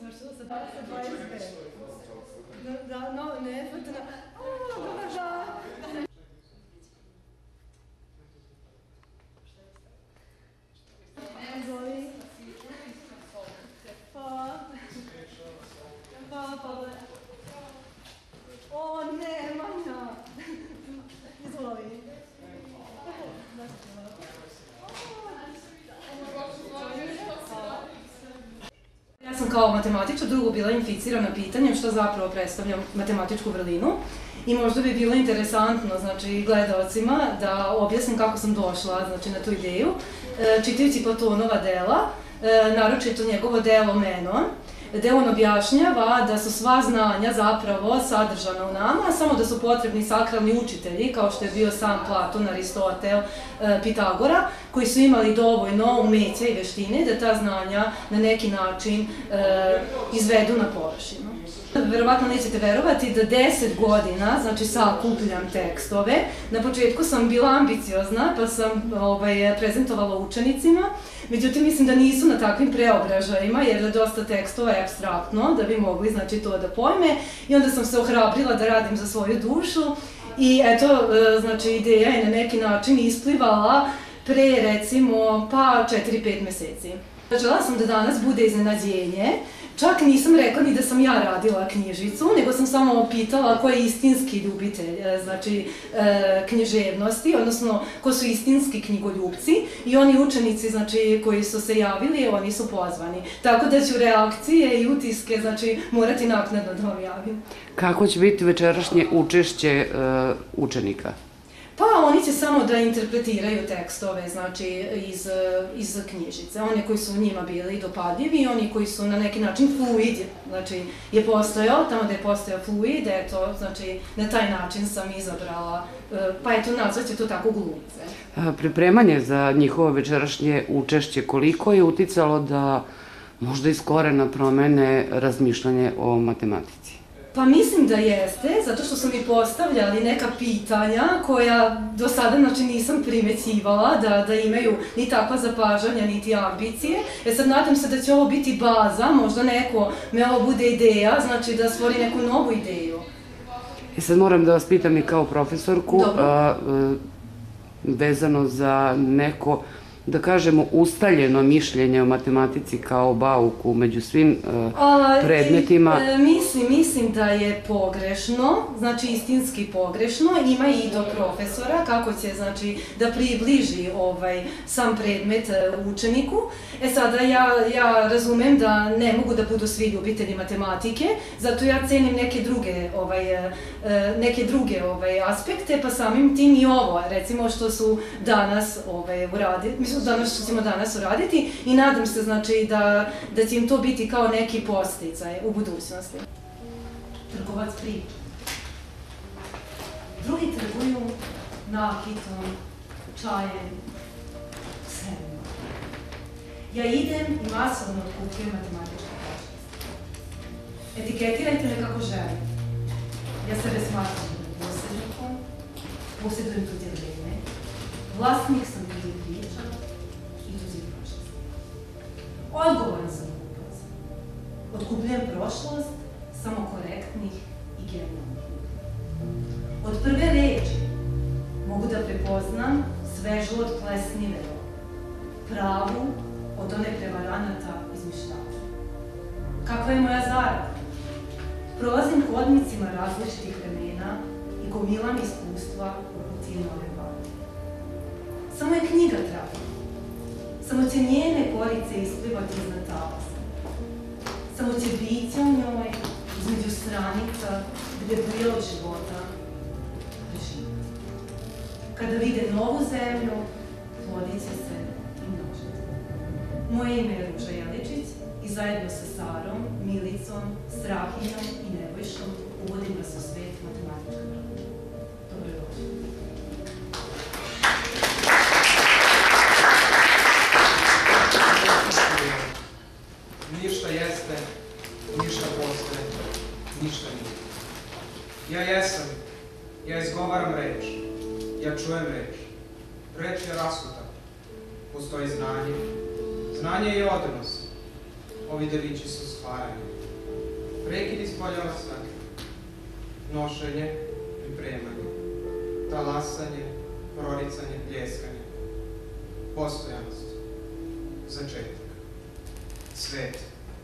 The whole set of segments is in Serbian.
završila sa 25. Da, no, ne, Fortuna. O, dobar dan! Izvoli. Hvala, Pavle. O, ne, Manja. Izvoli. Ja sam kao matematičar dugo bila inficirana pitanjem što zapravo predstavlja matematičku vrlinu i možda bi bilo interesantno, znači, gledalcima da objasnim kako sam došla, znači, na tu ideju, čitajući Platonova dela, naročito njegovo delo Menon, gde on objašnjava da su sva znanja zapravo sadržana u nama, samo da su potrebni sakralni učitelji, kao što je bio sam Platon, Aristotel, Pitagora, koji su imali dovoljno umeća i veštine da ta znanja na neki način izvedu na površinu. Verovatno nećete verovati da 10 godina, znači, sakupljam tekstove. Na početku sam bila ambiciozna, pa sam prezentovala učenicima. Međutim, mislim da nisu na takvim preobražajima, jer je dosta tekstova je apstraktno, da bi mogli, znači, to da pojme. I onda sam se ohrabrila da radim za svoju dušu. I eto, znači, ideja je na neki način isplivala pre, recimo, pa 4-5 meseci. Želela sam da danas bude iznenađenje. Čak nisam rekla ni da sam ja radila knjižicu, nego sam samo pitala ko je istinski ljubitelj, znači, književnosti, odnosno ko su istinski knjigoljubci, i oni učenici, znači, koji su se javili, oni su pozvani. Tako da ću reakcije i utiske, znači, morati naknadno da vam javim. Kako će biti večerašnje učešće učenika? Pa oni će samo da interpretiraju tekstove, znači, iz knjižice. Oni koji su njima bili dopadljivi i oni koji su na neki način fluid, znači, je postojao, tamo da je postojao fluid, eto, znači, na taj način sam izabrala, pa eto, nazvaću to tako glumce. Pripremanje za njihovo večerašnje učešće, koliko je uticalo da možda iz korena promene razmišljanje o matematici? Pa mislim da jeste, zato što su mi postavljali neka pitanja koja do sada, znači, nisam primećivala da imaju ni takva zapažanja, niti ambicije. Sad nadam se da će ovo biti baza, možda me ovo bude ideja, znači da stvori neku novu ideju. Sad moram da vas pitam i kao profesorku, vezano za neko, da kažemo, ustaljeno mišljenje o matematici kao bauku među svim predmetima. Mislim da je pogrešno, znači istinski pogrešno, ima i do profesora kako će, znači, da približi sam predmet učeniku. Sada ja razumem da ne mogu da budu svi ljubitelji matematike, zato ja cenim neke druge aspekte, pa samim tim i ovo, recimo, što su danas uradili, što ćemo danas uraditi, i nadam se, znači, da će im to biti kao neki podsticaj u budućnosti. Trgovac priča. Drugi trguju nakitom, čajem, psem. Ja idem i masovno otkupljujem matematičke počasti. Etiketirajte me kako želim. Ja sebe smatram posrednikom, posjedujem tuđe vreme, vlasnik sam tuđe priča i tuđe prošlosti. Odgovoran sam kupac. Otkupljujem prošlost samo korektnih i genijalnih ljudi. Od prve reči mogu da prepoznam svežu od plesnive robe, pravu od one prevaranata izmišljača. Kakva je moja zarada? Prolazim hodnicima različitih vremena i gomilam iskustva u kutiji nove pameti. Samo je knjiga trajna. Samo će njene korice isplivati iznad talasa. Samo će biće u njoj, između stranica, gde bujao života, preživati. Kada vide novu zemlju, plodit će se i množiti. Moje ime je Ruža Jeličić i zajedno sa Sarom, Milicom, Strahinjom i Nebojšom uvodim vas u svet matematička vrlina. Dobrodošli. Ništa jeste, ništa postoje, ništa nije. Ja jesam, ja izgovaram reč, ja čujem reč. Reč je rasuta. Postoji znanje. Znanje je odnos. Ovi delići su stvaranje. Prekid ispoljavstva, nošenje, pripremanje, talasanje, proricanje, pljeskanje, postojanost, začetak, svet.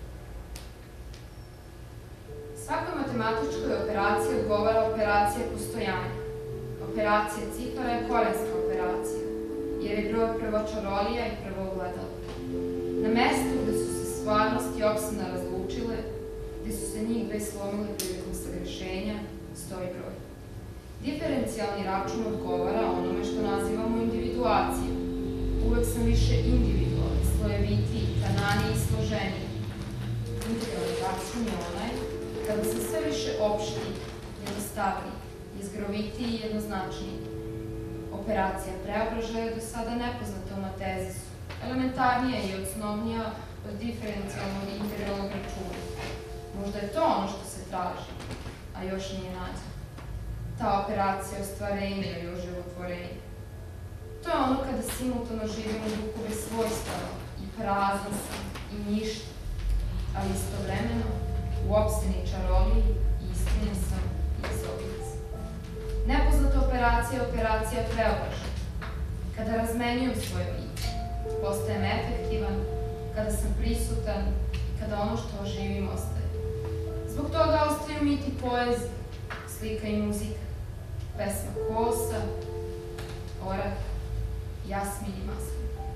Svakoj matematičkoj operaciji odgovara operacija postojanja. Operacija cifara je korenska operacija, jer je broj prvo čarolija i prvo ogledalo. Na mestu gde su se stvarnost i opsena razlučile, gde su se njih dve slomile prilikom sagrešenja, stoji broj. Diferencijalni račun odgovara onome što nazivamo individuacijom. Uvek sam više individualni, slojevitiji, tananiji i složeniji. Integralni račun je onaj kada sam sve više opšti, jednostavniji, jezgrovitiji i jednoznačniji. Operacija preobražaja je do sada nepoznata u matezisu, elementarnija i osnovnija od diferencijalnog i integralnog računa. Možda je to ono što se traži, a još nije nađeno. Ta operacija je ostvarenje i oživotvorenje. To je ono kada simultano živim u duhove svojstava i prazan sam i ništa, ali istovremeno u opstini čaroliji i istinjen sam i izoblic. Nepoznata operacija je operacija preobražaja. Kada razmenjujem svoje biće, postajem efektivan, kada sam prisutan i kada ono što oživim ostaje. Zbog toga ostaju mit i poezija, slika i muzika, pesma kosa, orah, jasmin i maslin.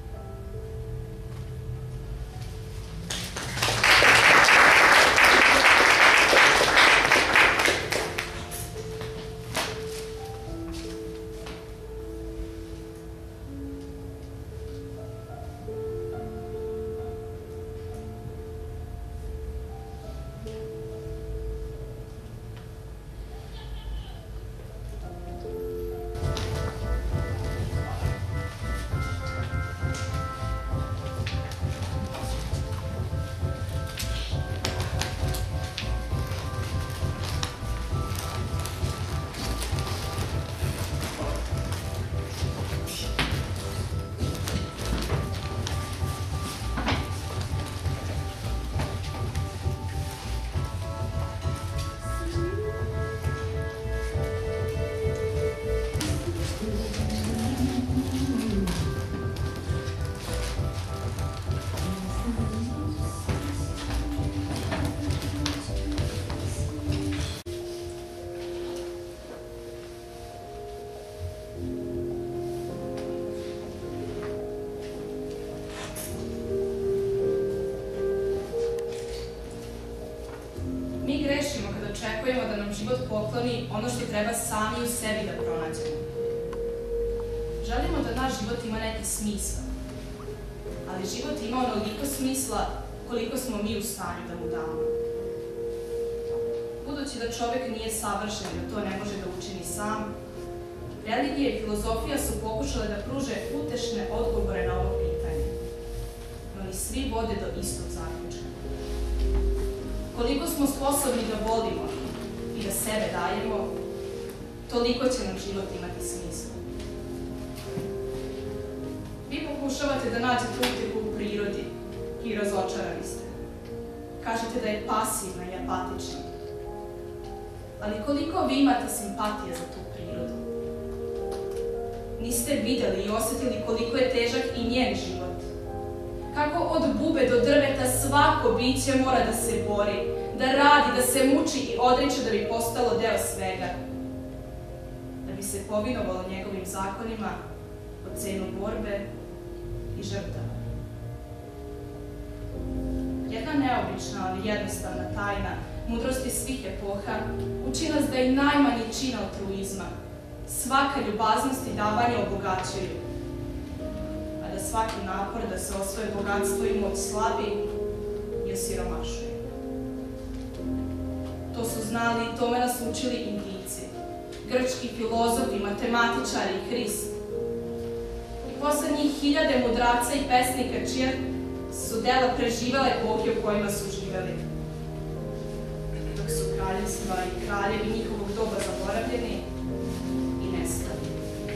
Mi grešimo kada očekujemo da nam život pokloni ono što treba sami u sebi da pronađemo. Želimo da naš život ima neki smisao, ali život ima onoliko smisla koliko smo mi u stanju da mu damo. Budući da čovek nije savršen i da to ne može da učini sam, religija i filozofija su pokušale da pruže utešne odgovore na ovo pitanje, no ni svi vode do istog zaključka. Koliko smo sposobni da volimo i da sebe dajemo, toliko će nam život imati smisla. Vi pokušavate da nađete utjehu u prirodi i razočarani ste. Kažete da je pasivna i apatična. Ali koliko vi imate simpatije za tu prirodu? Niste videli i osjetili koliko je težak i njen život. Kako od bube do drveta svako biće mora da se bori, da radi, da se muči i odriče da bi postalo deo svega. Da bi se povinovalo njegovim zakonima po cenu borbe i žrtava. Jedna neobična, ali jednostavna tajna mudrosti svih epoha uči nas da i najmanji čin altruizma, svaka ljubaznost i davanje obogaćuju, a da svaki napor da se osvoje bogatstvo i moć slabi i osiromašuje. To su znali i tome nas učili Indijci, grčki filozofi, matematičari i Hrist. I poslednjih hiljade mudraca i pesnika čija su dela preživele epohe u kojima su živeli. Dok su kraljevstva i kraljevi njihovog doba zaboravljeni i nestali.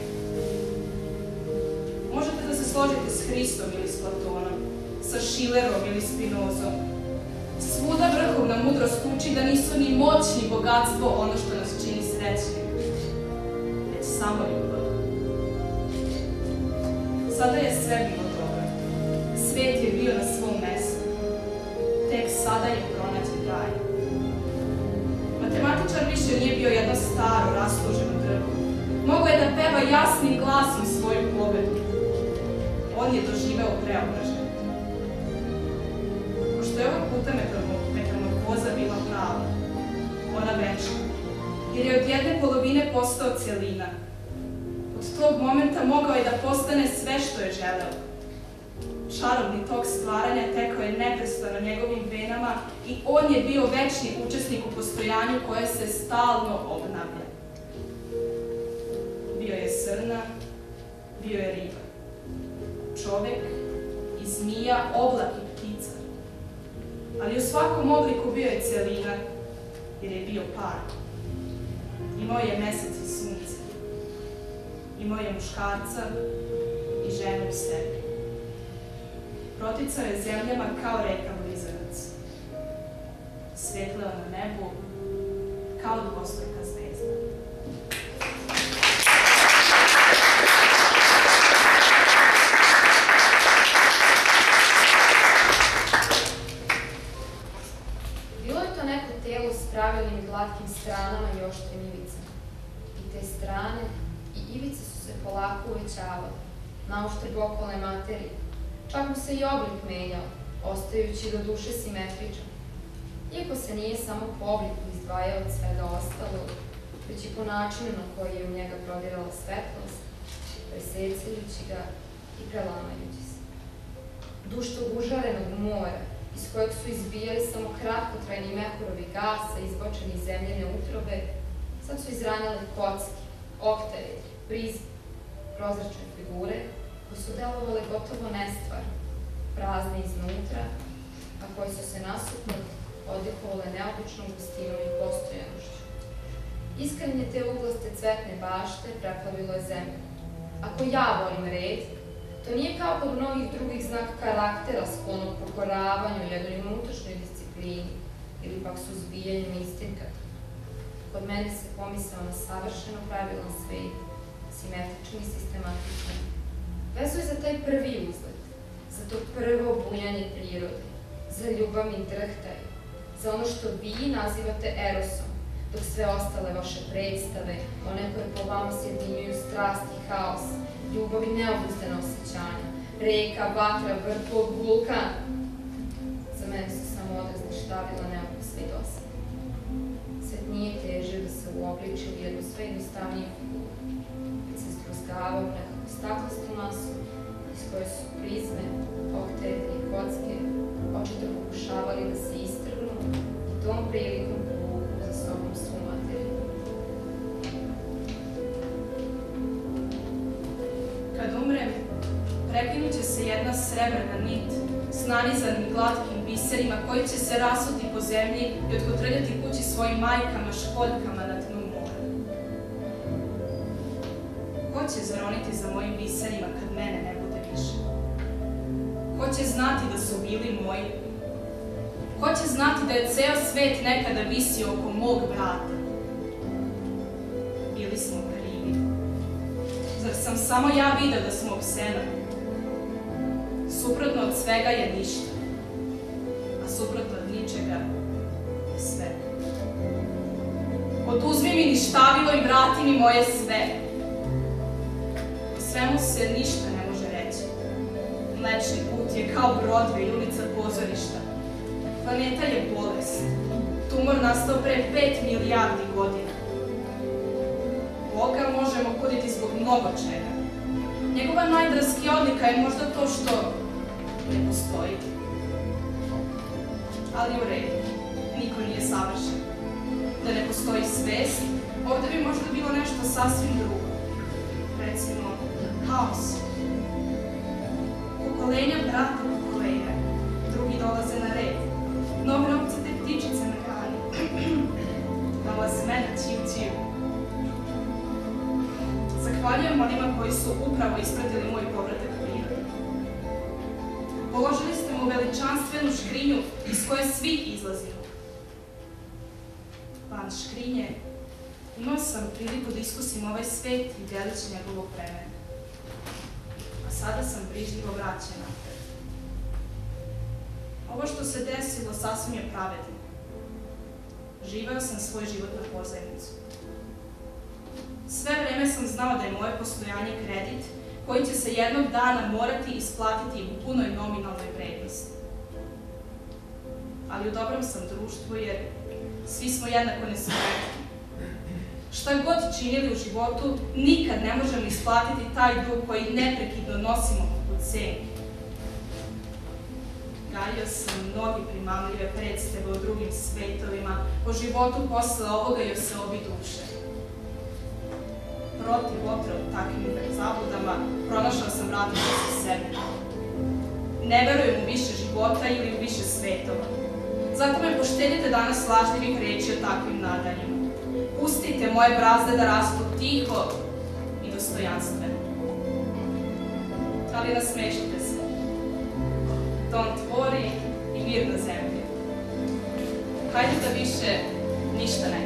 Možete da se složite s Hristom ili s Platonom, sa Šilerom ili Spinozom, Svuda vrhovna mudrost uči da nisu ni moć ni bogatstvo ono što nas čini srećnim, već samo ljubav. Sada je sve bilo dobro. Svet je bio na svom mestu. Tek sada je pronađen raj. Matematičar više nije bio jedno staro, rasluženo drvo. Mogao je da peva jasnim glasom svoju pobedu. On je doživeo preobražaj. Pošto je ovog puta metamorfoza bila prava, ona večna, jer je od jedne polovine postao celina. Od tog momenta mogao je da postane sve što je želeo. Čarobni tok stvaranja tekao je neprestano njegovim venama i on je bio večni učesnik u postojanju koje se stalno obnavlja. Bio je srna, bio je riba, čovek i zmija, oblak i ptica. Ali u svakom obliku bio je celina, jer je bio par. Imao je mesec i sunce. Imao je muškarca i ženu u sebi. Proticao je zemljama kao reka blizanac. Svetleo na nebu kao dvostruka zvezda. Bilo je to neko telo s pravilnim i glatkim stranama i oštrim ivicama. I te strane i ivice su se polako uvećavale, nauštrb okolne materije. Čak mu se i oblik menjao, ostajući do duše simetričan. Iako se nije samo po obliku izdvajao od svega ostalog, već i po načinu na koji je u njega prodirala svetlost, presecajući ga i prelamajući se. Duš tog užarenog mora, iz kojeg su izbijali samo kratkotrajni mehorovi gasa izbočeni iz zemljene utrobe, sad su izranjali kocke, oktavi, prizme, prozračne figure, koje su delovale gotovo nestvarno, prazne iznutra, a koje su se nasuprot odjekovale neobičnom gustinom i postojanošću. Iskrenje te uglaste cvetne bašte preplavilo je zemlju. Ako ja volim red, to nije kao kod mnogih drugih znaka karaktera sklonog pokoravanju jednoj unutrašnjoj disciplini ili pak suzbijanjem instinkata. Kod mene se pomisao na savršeno pravilan svet, simetričan i sistematičan. Vezuje za taj prvi uzlet, za to prvo bujanje prirode, za ljubavni drhtaj, za ono što vi nazivate erosom, dok sve ostale vaše predstave, one koje po vama sjedinjuju strast i haos, ljubav i neobuzdana osjećanja, reka, vatra, vrtlog, vulkan, za mene su samo odrazne štavila neopusne i dosadne. Svet nije težio da se uobliči u jednu sve jednostavniju figuru, već se zdruzgavao u nekakvu staklestu masu, iz koje su prizme, oktavi i kocke očito pokušavali da se istrgnu i tom prilikom povuku za sobom svu materiju. Kad umrem, prekinuće se jedna srebrna nit s nanizanim glatkim biserima koji će se rasuti po zemlji i otkotrljati kući svojim majkama, školjkama na dnu mora. Ko će zaroniti za mojim biserima kad mene ne bude više? Ko će znati da su bili moji? Ko će znati da je ceo svet nekada visio oko mog vrata? Bili smo krivi. Zar sam samo ja video da smo opsenali? Suprotno od svega je ništa, a suprotno od ničega je sve. Oduzmi mi ništavilo i vrati mi moje sve. O svemu se ništa ne može reći. Mlečni put je kao Broadway i ulica pozorišta. Planeta je bolest. Tumor nastao pre 5 milijardi godina. Boga možemo kuditi zbog mnogo čega. Njegova najdraskija odlika je možda to što ne postoji. Ali u redu, niko nije savršen. Da ne postoji svest, ovde bi možda bilo nešto sasvim drugo. Recimo, haos. Pokolenja prate pokolenja, drugi dolaze na red. Nove ovce te ptičice na hrani. Nova semena ćiu-ćiu. Zahvaljujem onima koji su upravo ispratili moj povratak prirode. Položili ste mu veliki veličanstvenu škrinju iz koje svi izlazimo. Van škrinje imao sam priliku da iskusim ovaj svet i delić njegovog vremena. A sada sam brižljivo vraćena. Ovo što se desilo sasvim je pravedno. Živeo sam svoj život na pozajmicu. Sve vreme sam znao da je moje postojanje kredit koji će se jednog dana morati isplatiti u punoj nominalnoj vrednosti. Ali u dobrom sam društvu jer svi smo jednako nesretni. Šta god činili u životu, nikad ne možemo isplatiti taj dug koji neprekidno nosimo u ceni. Gajio sam mnogi primamljive predstave o drugim svetovima, o životu posle ovoga i o seobi duše. Protiv otra u takvim zabludama pronašao sam radost za sebe. Ne verujem u više života ili u više svetova. Zato me poštedite danas lažljivih reči o takvim nadanjima. Pustite moje brazde da rastu tiho i dostojanstveno. Ali nasmešite se. Ton tvori i mir na zemlji. Hajde da više ništa ne